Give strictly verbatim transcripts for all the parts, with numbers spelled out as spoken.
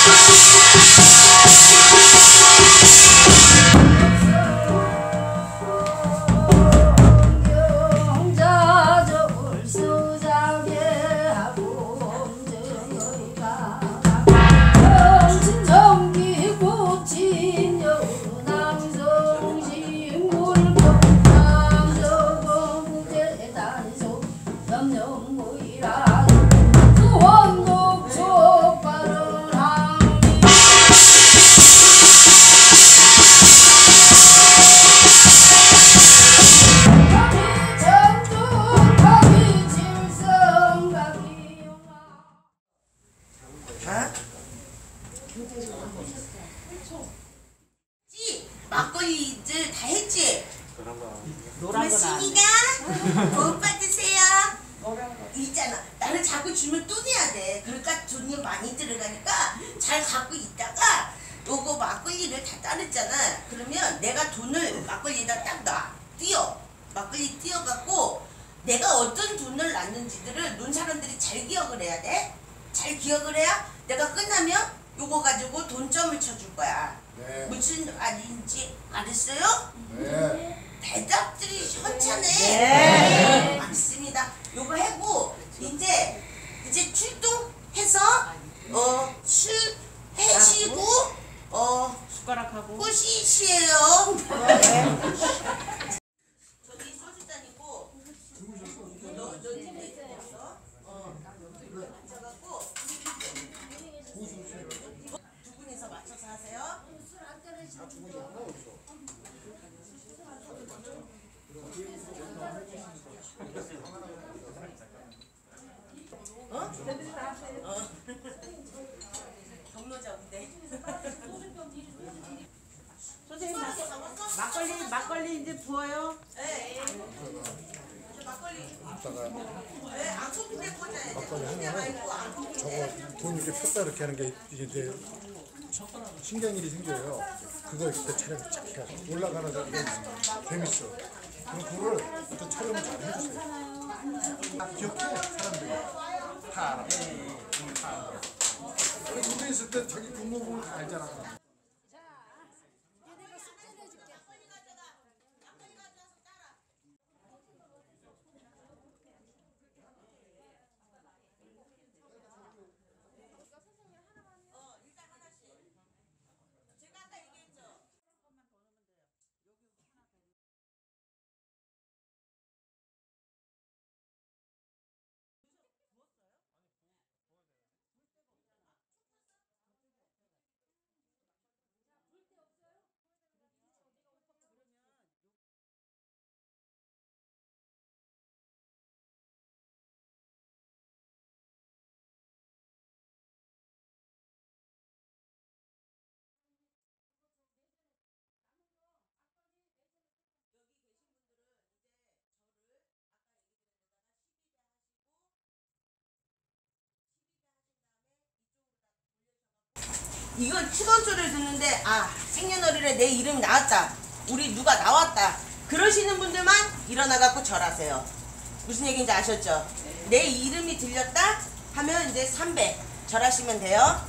막걸리들 다 했지? 노란 거 시미가 돈 받으세요. 있잖아. 나는 자꾸 주면 또 내야 돼. 그러니까 돈이 많이 들어가니까 잘 갖고 있다가 요거 막걸리를 다 따르잖아. 그러면 내가 돈을 막걸리에다 딱 놔. 띄어. 막걸리 띄어갖고 내가 어떤 돈을 놨는지들을 논 사람들이 잘 기억을 해야 돼. 잘 기억을 해야 내가 끝나면 요거 가지고 돈점을 쳐줄 거야. 네. 무슨 말인지 알았어요? 네. 대답들이 현찬해. 네. 맞습니다. 요거 하고 이제 이제 출동해서 어 술 해시고 어 숟가락하고 꼬시시에요. 저기 소주잔이고 너 너 팀에 있어. 어 맞춰갖고 두 분이서 맞춰서 하세요. 어? 어. 경로자인데. 선생님 막, 막걸리 막걸리 이제 부어요. 네. 막걸리. 이따가 네, 안 꼽히게 꽂아야지. 막걸리 꼽히게 말고 안 하면은 꼽히게. 저거 돈 이렇게 폈다 이렇게 하는 게 이게 이제 신경일이 생겨요. 그거 그때 촬영 쫙 해가지고 올라가는 게 재밌어. 그럼 그거를 어떤 촬영을 잘 해주세요. 기억해 사람들이 다 알아. 다 알아. 군대 있을 때 자기 군무부를 다 알잖아. 이거 추던 소리를 듣는데 아 생년월일에 내 이름 나왔다. 우리 누가 나왔다. 그러시는 분들만 일어나갖고 절하세요. 무슨 얘기인지 아셨죠? 내 이름이 들렸다 하면 이제 삼백 절하시면 돼요.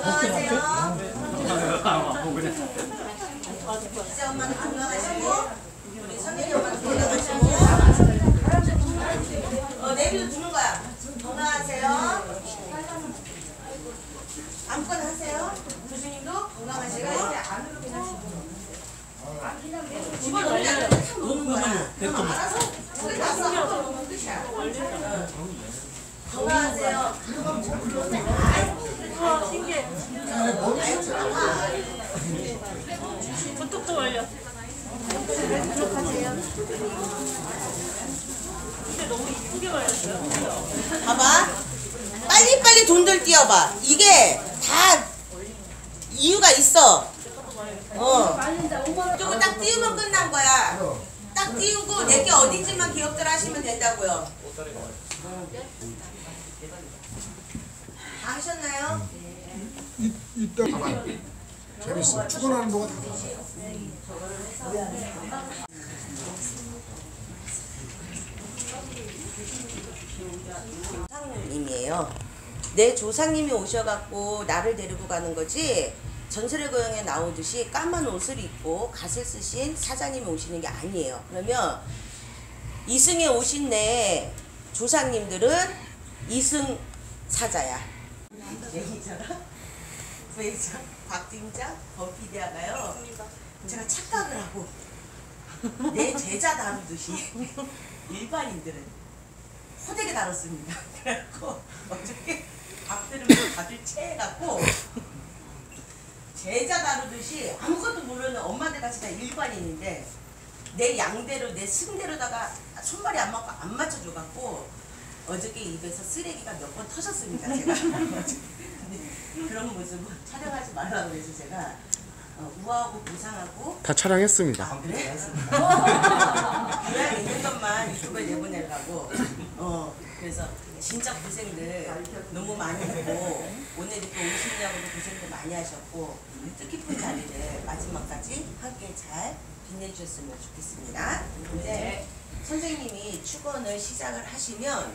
건강하세요. 이제 엄마는 건강하시고 우리 선생님 엄마는 건강하시고 어 내비도 주는 거야. 건강하세요. 아무거나 하세요. 교수님도 건강하시고 집어넣으면 탁 놓는 거야. 그럼 알아서 거기 가서 한번 놓으면 끝이야. 건강하세요. 우와 신기해. 부뚝도 올려. 근데 너무 이쁘게 말렸어요. 봐봐. 빨리빨리 돈들 띄워봐. 이게 다 이유가 있어. 어. 조금 딱 띄우면 끝난 거야. 딱 띄우고 내게 어딘지만 기억들 하시면 된다고요. 다 하셨나요? 이, 이따 봐봐. 재밌어. 축구하는 동안 다 봤어. 조상님이에요. 내 조상님이 오셔갖고 나를 데리고 가는 거지. 전설의 고향에 나오듯이 까만 옷을 입고 갓을 쓰신 사장님이 오시는 게 아니에요. 그러면 이승에 오신 내 조상님들은 이승 사자야. 매니저랑 부회장 박 팀장 범피디아가요. 제가 착각을 하고 내 제자 다루듯이 일반인들은 호되게 다뤘습니다. 그래갖고 어저께 밥 들으면서 다들 체해갖고 제자 다루듯이 아무것도 모르는 엄마들 같이 다 일반인인데 내 양대로 내 승대로다가 손발이 안 맞고 안 맞춰줘갖고 어저께 입에서 쓰레기가 몇 번 터졌습니다. 제가 근데 그런 모습은 촬영하지 말라고 해서 제가 어, 우아하고 무상하고 다 촬영했습니다. 아, 그래? 그냥 있는 것만 유튜브에 내보내려고 어 그래서 진짜 고생들 너무 많이 했고 오늘 이렇게 오시느냐고도 고생도 많이 하셨고 뜻깊은 자리를 마지막까지 함께 잘 빛내주셨으면 좋겠습니다. 이제 선생님이 축원을 시작을 하시면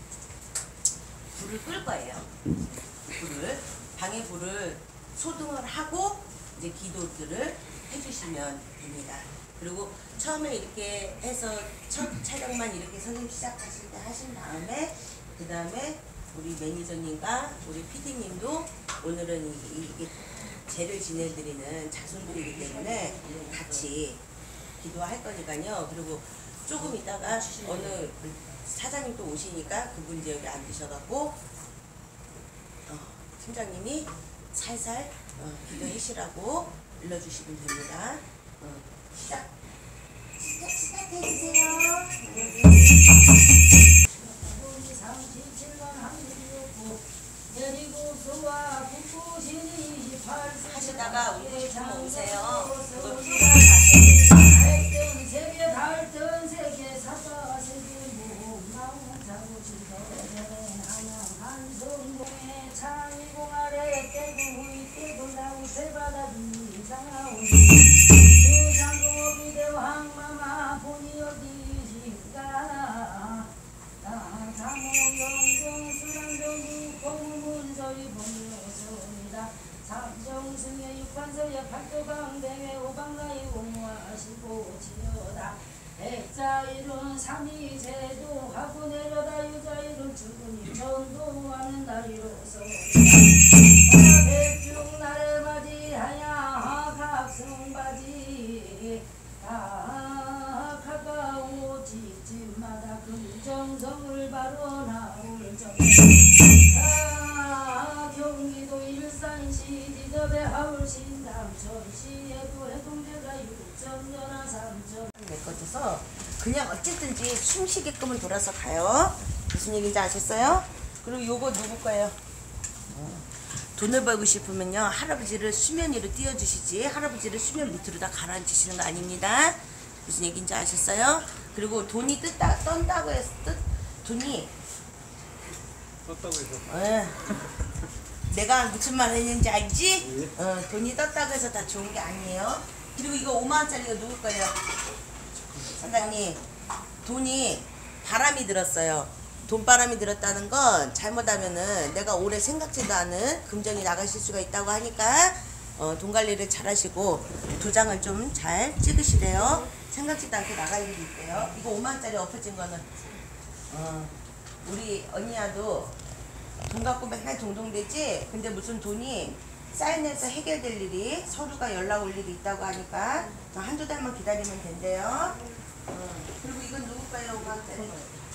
불을 끌 거예요. 불을 방에 불을 소등을 하고 이제 기도들을 해주시면 됩니다. 그리고 처음에 이렇게 해서 첫 촬영만 이렇게 선생님 시작하실 때 하신 다음에 그 다음에 우리 매니저님과 우리 피디님도 오늘은 이, 이, 이 제를 지내드리는 자손들이기 때문에 같이 기도할 거니까요. 그리고 조금 있다가 어느 사장님 또 오시니까 그분 이제 여기 앉으셔갖고 어, 팀장님이 살살 어, 기도하시라고 일러주시면 됩니다. 어, 시작! 시작, 시작해주세요. 하시다가 웃고 싶으면 오세요. 그거 풀고 가셔야 됩니다. 삼정승의 육관서의 팔도강대회 오방가의 옹호하시고 지려다 백자일은 삼위제도 하고 내려다 유자일은 죽으니 전도하는 날이로서 백중 나를 맞이하야 각성바지 다 가까워 집집마다 금정성을 바로 나올 정 경기도 일산시 지접의 하울신 담천시에도 해동제가 육천 전화 삼천 메꿔줘서 그냥 어쨌든지 숨쉬게끔은 돌아서 가요. 무슨 얘기인지 아셨어요? 그리고 요거 누구 거예요? 돈을 벌고 싶으면요 할아버지를 수면 위로 띄워주시지 할아버지를 수면 밑으로 다 가라앉히시는 거 아닙니다. 무슨 얘기인지 아셨어요? 그리고 돈이 뜬다, 떤다고 해서 뜻, 돈이 떴다고 해서 어, 내가 무슨 말 했는지 알지? 어, 돈이 떴다고 해서 다 좋은 게 아니에요. 그리고 이거 오만 원짜리가 누구 거예요? 사장님 돈이 바람이 들었어요. 돈바람이 들었다는 건 잘못하면은 내가 오래 생각지도 않은 금전이 나가실 수가 있다고 하니까 어, 돈 관리를 잘 하시고 도장을 좀 잘 찍으시래요. 생각지도 않게 나갈 일이 있대요. 이거 오만 원짜리 엎어진 거는 어, 우리 언니야도 돈 갖고 맨날 동동대지. 근데 무슨 돈이 사인해서 해결될 일이 서류가 연락 올 일이 있다고 하니까 한두 달만 기다리면 된대요. 어, 그리고 이건 누굴까요? 오만 원짜리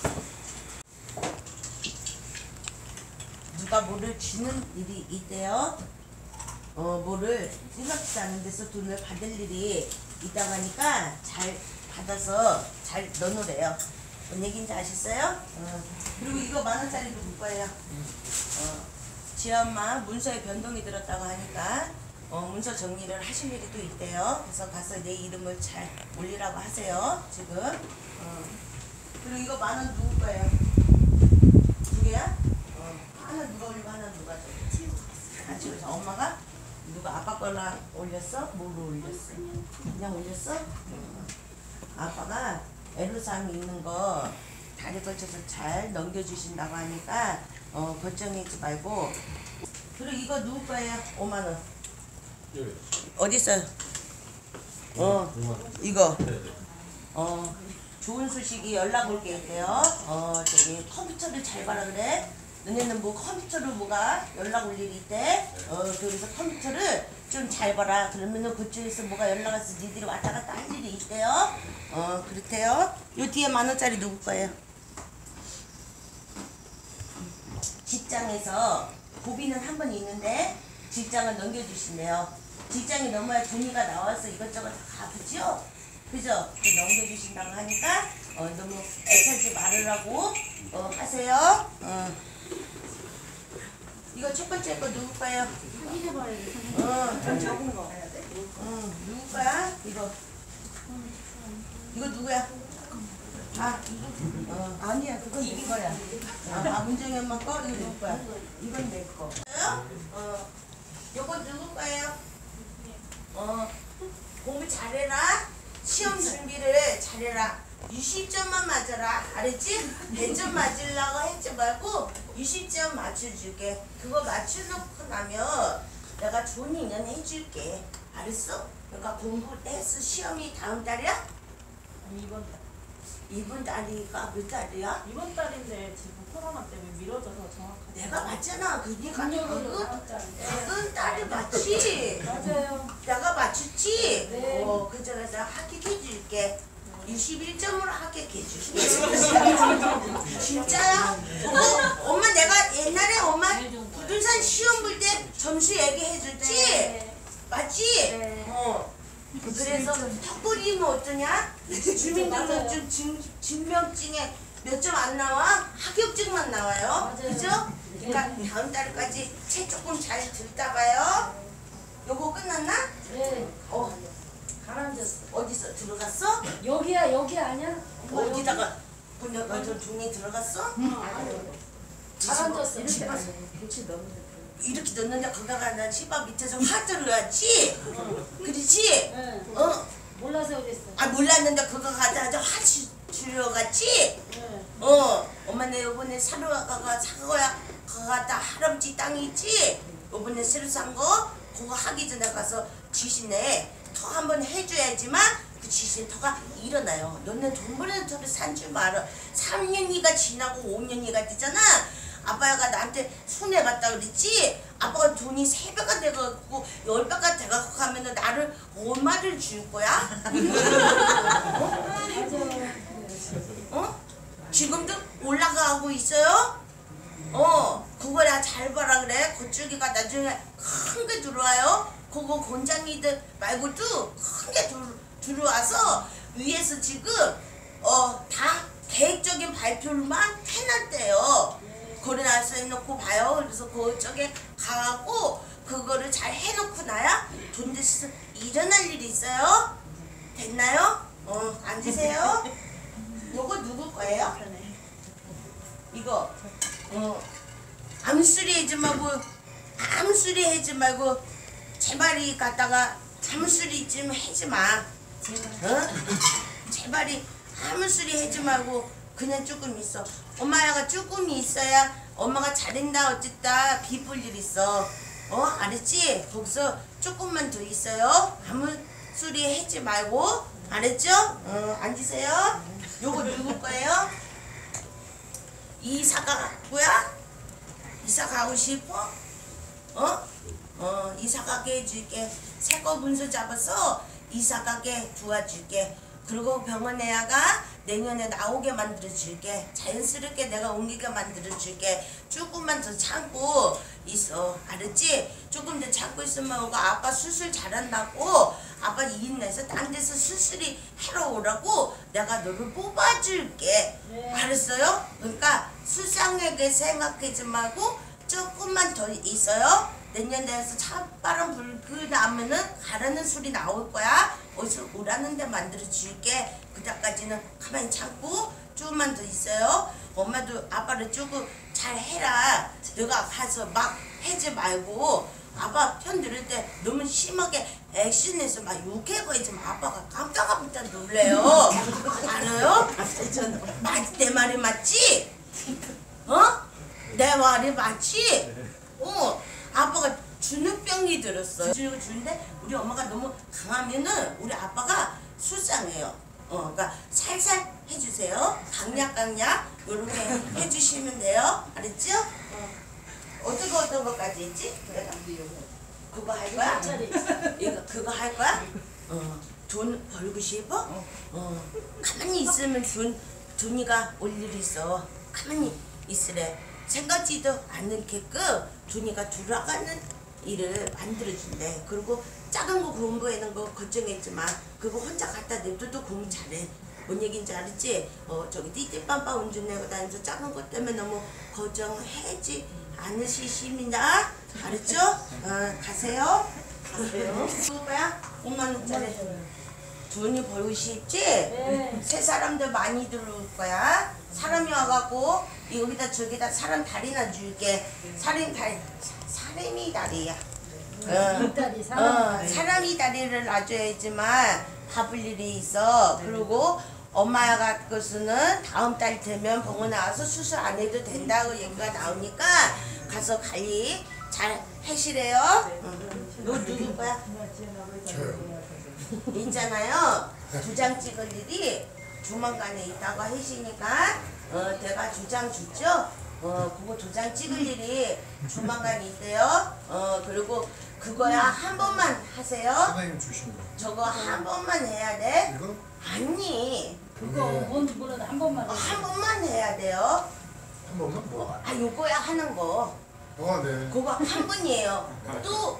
누가 뭐를 주는 일이 있대요. 어, 뭐를 생각지도 않은 데서 돈을 받을 일이 있다고 하니까 잘 받아서 잘 넣어놓으래요. 뭔 얘기인지 아셨어요? 어. 그리고 이거 만 원짜리 누구 거예요? 어, 지엄마 문서에 변동이 들었다고 하니까 어, 문서 정리를 하실 일이 또 있대요. 그래서 가서 내 이름을 잘 올리라고 하세요. 지금. 어. 그리고 이거 만 원 누구 거예요? 두 개야? 어. 하나 누가 올리고 하나 누가 줘? 같이 올려. 엄마가? 누가 아빠 거랑 올렸어? 뭐로 올렸어? 그냥 올렸어? 어. 아빠가 애로사항 있는 거 다리 걸쳐서 잘 넘겨주신다고 하니까 어, 걱정하지 말고. 그리고 이거 누구 거예요? 오만 원. 예. 어디 있어요? 어, 이거. 어, 좋은 소식이 연락 올 게 있대요. 어, 저기 컴퓨터를 잘 봐라 그래. 너네는 뭐 컴퓨터로 뭐가 연락 올 일이 있대. 어, 그래서 컴퓨터를 좀 잘 봐라. 그러면은 그쪽에서 뭐가 연락 와서 니들이 왔다 갔다 할 일이 있대요. 어, 그렇대요. 요 뒤에 만 원짜리 누구 거예요? 직장에서 고비는 한 번 있는데 직장을 넘겨주신대요. 직장이 넘어야 돈이가 나와서 이것저것 다 갚으죠? 그죠? 그 넘겨주신다고 하니까 어, 너무 애타지 말으라고 어, 하세요. 어. 이거 첫 번째 거 누구 거예요? 확인해봐야 돼. 어, 좀 적은 거. 어, 누구 거야? 이거. 이거 누구야? 아, 어, 아니야, 그건 네 거야. 아, 아, 문정이 엄마 거? 이거 누구 거야? 이건 내 거. 어, 요거 누구 거예요? 어, 공부 잘해라. 시험 준비를 잘해라. 육십 점만 맞아라. 알았지? 백 점 맞으려고 했지 말고 육십 점 맞춰줄게. 그거 맞춰놓고 나면 내가 좋은 인연 해줄게. 알았어? 그러니까 공부 했어. 시험이 다음 달이야? 이번 달. 이번 달이가 몇 달이야? 이번 달인데 지금 코로나 때문에 미뤄져서 정확하게. 내가 맞잖아. 그니까 금요일로 그거 다음 달인데. 작은 딸이 맞지? 맞아요. 내가 맞췄지? 네. 어, 그래서 내가 합격해줄게. 육십일 점으로 합격해줄게. 진짜야? 어? 엄마 내가 옛날에 엄마 부동산 시험 볼 때 점수 얘기해줬지? 네. 맞지? 네. 어. 그래서 턱걸이면 어떠냐? 주민등록증 증, 증명증에 몇 점 안 나와? 합격증만 나와요. 맞아요. 그죠? 그러니까 다음 달까지 책 조금 잘 듣다 봐요. 요거 끝났나? 네. 어, 가라앉았어. 어디서 들어갔어? 여기야, 여기 아니야? 엄마, 여기. 어디다가 보냐, 저 종이 들어갔어? 가라앉았어. 이렇게, 이렇게. 이렇게 넣는데 거기다가 나 치밥 밑에서 화 들어갔지? 그렇지? 네. 어, 몰라서 그랬어. 아 몰랐는데 그거 갖다 화 들어갔지? 네. 어, 엄마 내 요번에 사러 가가 산 거야. 그거 갖다 할아버지 땅이 있지? 요번에 새로 산 거? 그거 하기 전에 가서 지신에 터 한번 해줘야지만 그 지신 터가 일어나요. 너는 돈 버는 터를 산 줄 알아. 삼 년이가 지나고 오 년이가 되잖아. 아빠가 나한테 손해봤다 그랬지? 아빠가 돈이 세 배가 돼갖고 열 배가 돼갖고 가면은 나를 얼마를 줄 거야? 어? 어? 지금도 올라가고 있어요? 어, 그거 나 잘 봐라 그래. 그쪽이가 나중에 큰 게 들어와요. 그거 권장이들 말고도 큰 게 들어와서 위에서 지금 어, 다 계획적인 발표만 해놨대요. 거래나서 해놓고 봐요. 그래서 그쪽에 가고 그거를 잘 해놓고 나야 돈 대신 일어날 일이 있어요. 됐나요? 어, 앉으세요. 요거 누구 거예요? 이거 어, 아무 소리 하지 말고 아무 소리 하지 말고 제발이 갖다가 아무 소리 좀 하지 마. 어? 제발이 아무 소리 하지 말고 그냥 조금 있어. 엄마가 조금 있어야 엄마가 잘한다 어쨌다 비볼 일 있어. 어 알았지? 거기서 조금만 더 있어요. 아무 소리 하지 말고 알았죠? 어 앉으세요. 요거 누구 거예요? 이사 가고야? 이사 가고 싶어? 어? 어 이사 가게 해줄게. 새 거 문서 잡아서 이사 가게 도와줄게. 그리고 병원에 야가 내년에 나오게 만들어줄게. 자연스럽게 내가 옮기게 만들어줄게. 조금만 더 참고 있어. 알았지? 조금 더 참고 있으면 오고 아빠 수술 잘한다고 아빠 이인 내서 딴 데서 수술이 하러 오라고 내가 너를 뽑아줄게. 네. 알았어요? 그러니까 수상하게 생각하지 말고 조금만 더 있어요. 내년 돼서 찬바람 불고 나면은 가라는 소리 나올 거야. 어디서 오라는 데 만들어 줄게. 그때까지는 가만히 참고 조금만 더 있어요. 엄마도 아빠를 조금 잘 해라. 너가 가서 막 하지 말고 아빠 편 들을 때 너무 심하게 액션해서 막 욕해고 있으면 아빠가 깜짝깜짝 놀래요. 알아요? 맞, 내 말이 맞지? 어? 내 말이 맞지? 어, 아빠가 주는병이 들었어. 주는 주는데 우리 엄마가 너무 강하면은 우리 아빠가 술상해요. 어, 그러니까 살살 해주세요. 강약 강약 요렇게 해주시면 돼요. 알았죠? 어. 어떤 거 어떤 거까지 했지? 내가 그거 할 거야? 이거 그거 할 거야? 어, 돈 벌고 싶어? 어, 가만히 있으면 돈 돈이가 올 일이 있어. 가만히 있으래. 생각지도 않게끔 돈이가 돌아가는 일을 만들어준대. 그리고 작은 거 공부하는 거 걱정했지만 그거 혼자 갖다 냅둬도 공부 잘해. 뭔 얘기인지 알았지? 어 저기 띠띠빵빵 운전하고 다니면서 작은 것 때문에 너무 걱정하지 않으시십니다. 알았죠? 어 가세요. 가세요. 누구야? 오만 원짜리 돈이 벌고 싶지? 네. 새 사람들 많이 들어올 거야. 사람이 와갖고 여기다 저기다 사람 다리나 줄게. 사람 다리, 사람이 다리야. 어, 딸이 사람. 어, 사람이 다리를 놔줘야지만 밥을 일이 있어. 그리고 엄마가 것은 다음 달 되면 병원에 와서 수술 안 해도 된다고 얘기가 나오니까 가서 관리 잘 하시래요. 어. 너 누구 거야? 저요. 있잖아요. 두 장 찍을 일이 조만간에 있다고 하시니까 어, 내가 두 장 줬죠? 어, 그거 두 장 찍을 일이 조만간 있대요. 어, 그리고 그거야 한 번만 하세요. 사장님 주신 거. 저거 한 번만 해야 돼. 이거? 아니, 그거 뭔지 몰라도 한 번만. 어, 한 번만 해야 돼요. 한 번만 뭐? 아, 요거야 하는 거. 아 네. 그거 한 번이에요. 또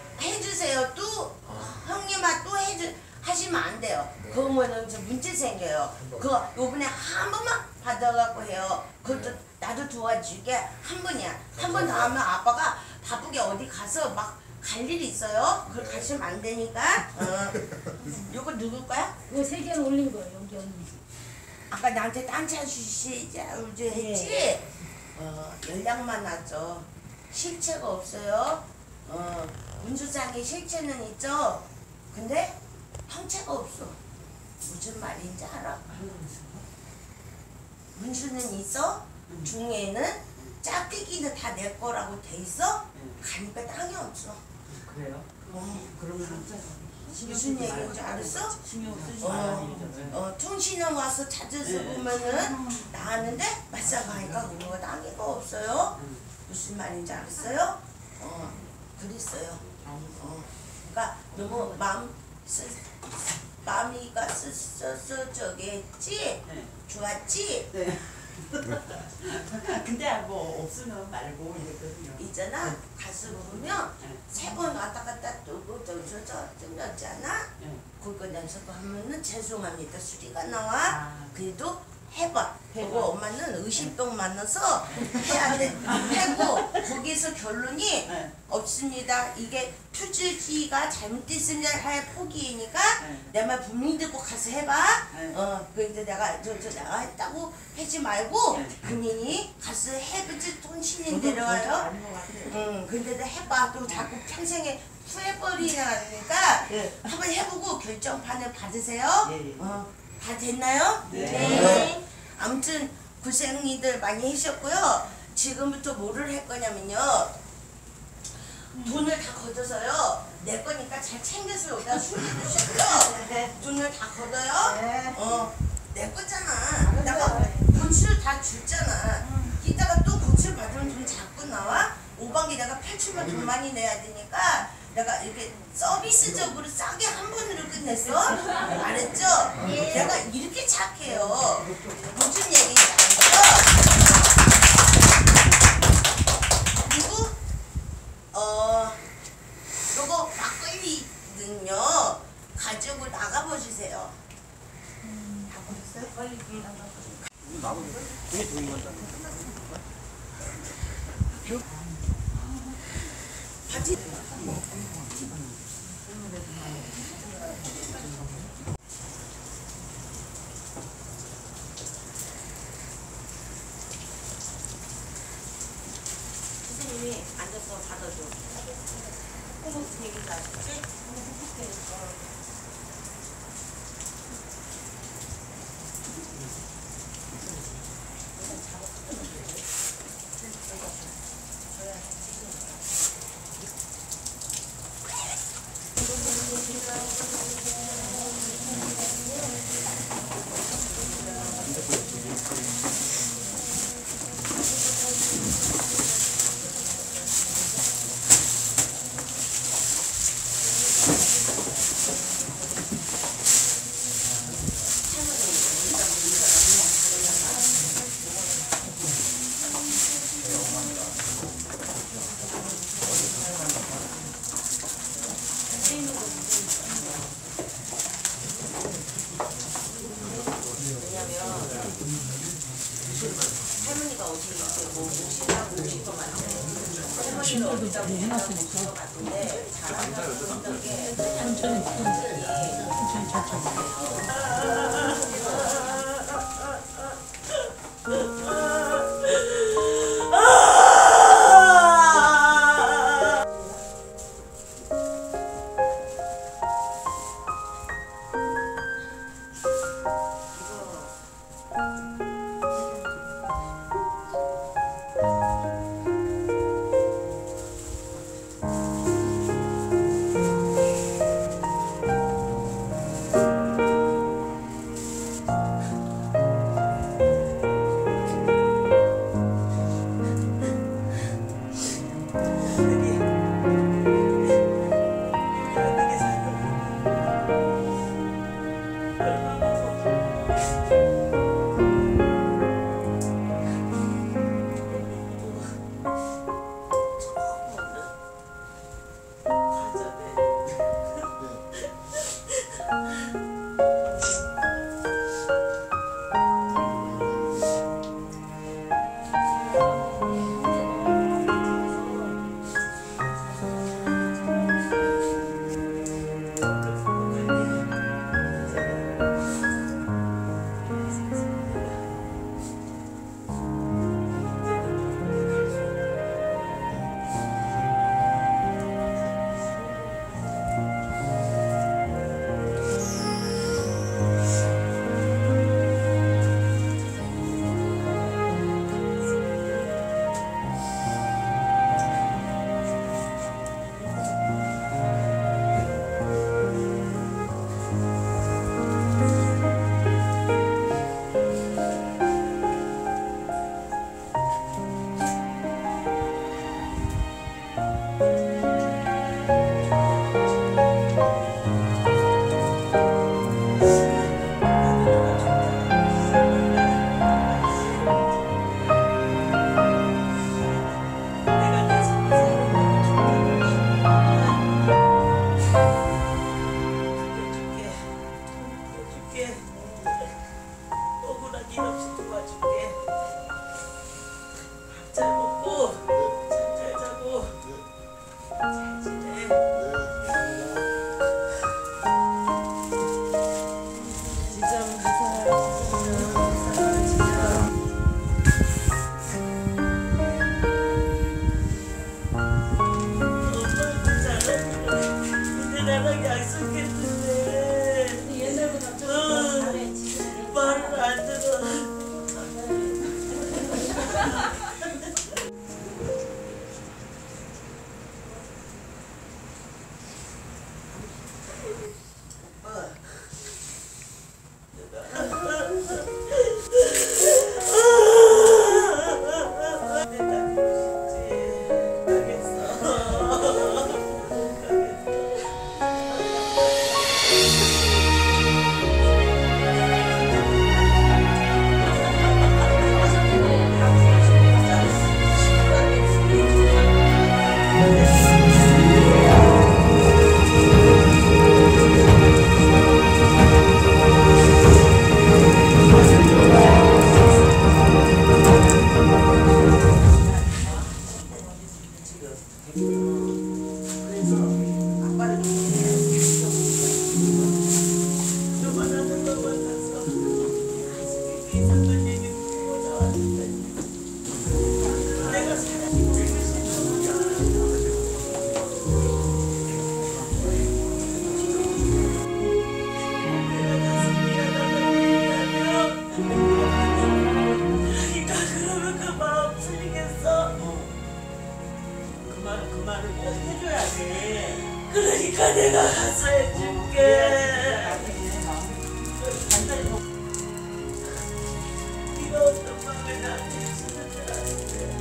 해주세요. 또 형님아 또 해주 하시면 안 돼요. 그거는 저 문제 생겨요. 그거 요번에 한 번만 받아갖고 해요. 그것도 나도 도와줄게. 한 번이야. 한 번 더 하면 아빠가 바쁘게 어디 가서 막 갈 일이 있어요. 그걸 가시면 안 되니까. 어. 요거 누구 거야? 이거 세 개는 올린 거예요. 여기 언니. 아까 나한테 딴차 주시지 했지? 어, 연락만 왔죠. 실체가 없어요. 어, 문수장에 실체는 있죠. 근데 형체가 없어. 무슨 말인지 알아? 문수는 있어. 중에는 짝대기는 다 내 거라고 돼 있어. 가니까 땅이 없어. 그래요? 어, 그러면 무슨 얘기인지 알았어? 신경 쓰지 어, 말아야죠. 어, 통신원 와서 찾아서 네. 보면은 나왔는데 맞상 가니까 그거가 땅이가 없어요. 무슨 말인지 알았어요? 어, 그랬어요. 어, 그러니까 너무 마음 쓰, 마음이가 쓰서 저기 했지? 네. 좋았지? 네. 근데 뭐 없으면 말고 이랬거든요. 있잖아. 가서 보면 네. 세 번 왔다 갔다 뜨고 저저저 뜯었잖아. 네. 그거 연습하면은 죄송합니다 수리가 나와. 아. 그래도 해봐. 해봐. 그리고 엄마는 의심병 만나서 해야 돼. 하고 거기서 결론이 네. 없습니다. 이게 표지가 잘못됐으면 할 포기니까 네. 내 말 분명히 듣고 가서 해봐. 네. 어, 그래서 내가 저, 저 내가 했다고 하지 말고 네. 본인이 가서 해보지 통신이 저도 내려와요. 저도 아닌 것 같아요. 응, 근데도 해봐. 또 자꾸 평생에 후회버리니까 네. 한번 해보고 결정판을 받으세요. 예, 예. 어, 다 됐나요? 네. 네. 아무튼 고생이들 많이 하셨고요. 지금부터 뭐를 할 거냐면요. 돈을 다 걷어서요. 내 거니까 잘 챙겨서 여기다 숨겨두시고요. 돈을 다 걷어요. 어, 내 거잖아. 내가 고출 다 줬잖아. 이따가 또 고출 받으면 돈 자꾸 나와. 오반기 내가 펼치면 돈 많이 내야 되니까 내가 이렇게 서비스적으로 싸게 한 번으로 끝냈어. 알았죠? 내가 이렇게 착해요. 무슨 얘기인지 알죠? 그리고 어 요거 막걸리는요 가지고 나가봐 주세요. 다 보셨어요? 빨리 위에 나가봐. 이게 좋은 건데. 바지. 선생님이 앉아서 받아줘. 홍보 얘기가 아시지? 할머니가 어디 이렇게 뭐 오시라고 오신 거 맞아요. 할머니를 어디다 오시라고 오신 거 맞는데 잘한다고 그랬던 게 천천히 천천히 천천히 그러니까 내가 가서 해줄게. 네가 어떤 마음에 나한테 있으면 나한테.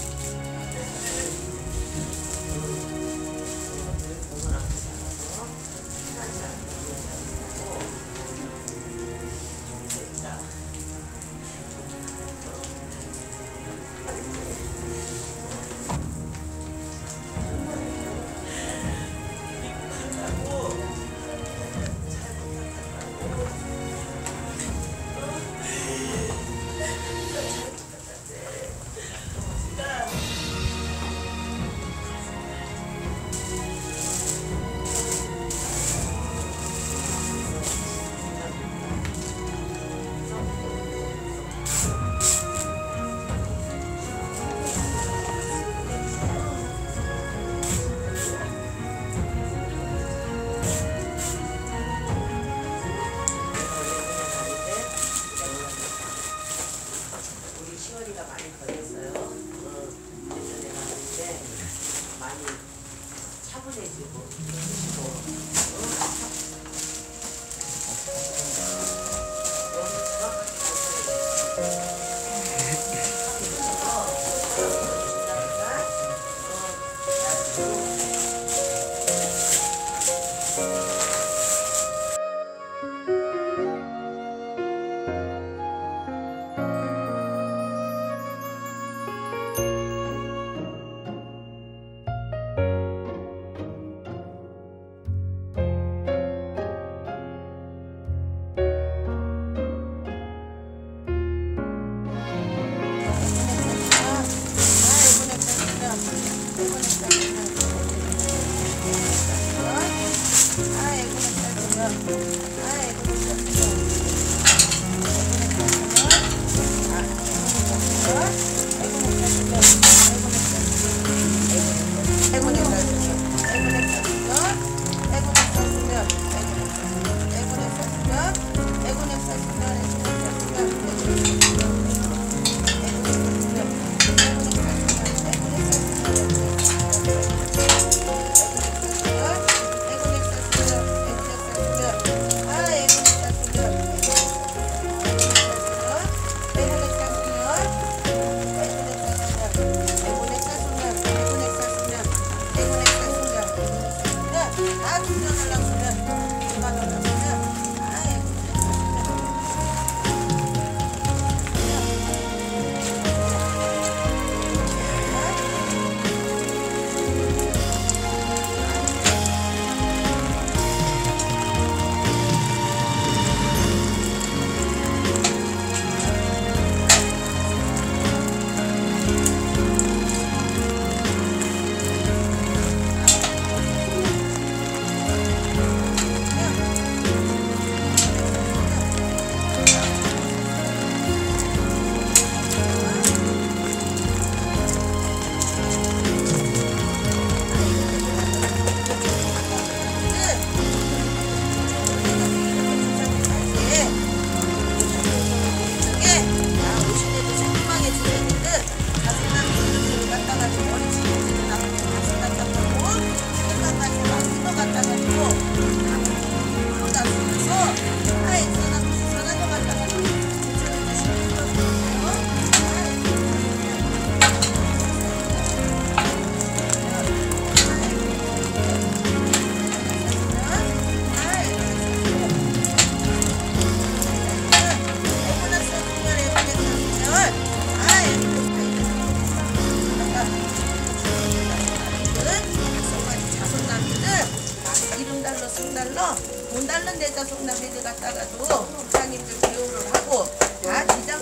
돈 달는 데다 송남매들 갖다가도 부장님들 대우를 하고 다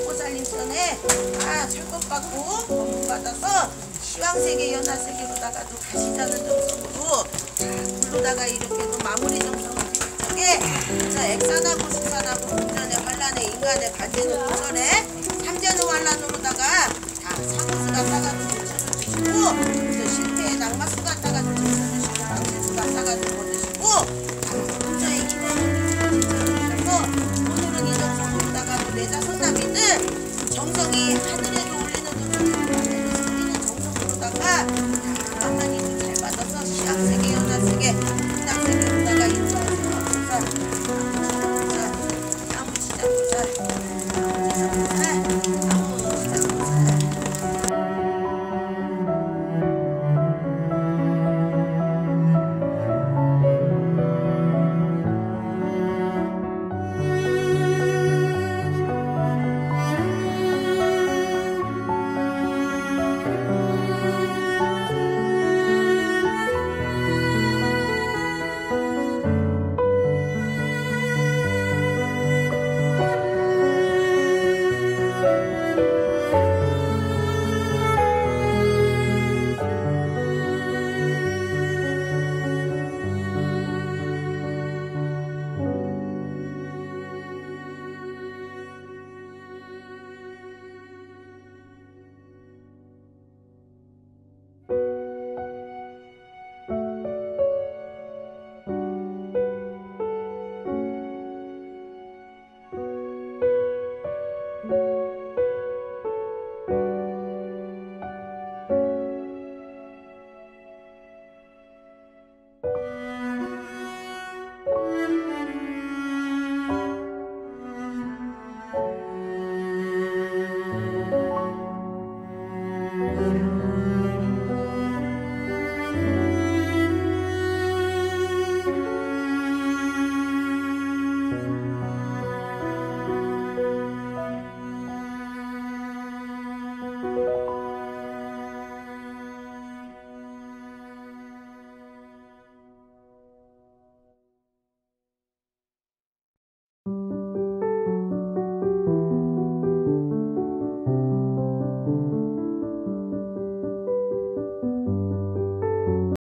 지장보살님전에 다 철법 받고 법문 받아서 시황세계 연화세계로다가도 가시자는 정성으로 다 불로다가 이렇게도 마무리 정성을 드릴 적에 저 액산하고 수산하고 금전의 환란의 인간의 반대는 도전에 삼재는 환란으로다가 다 사무스 갖다가도 주시고 저 실패의 낙마수가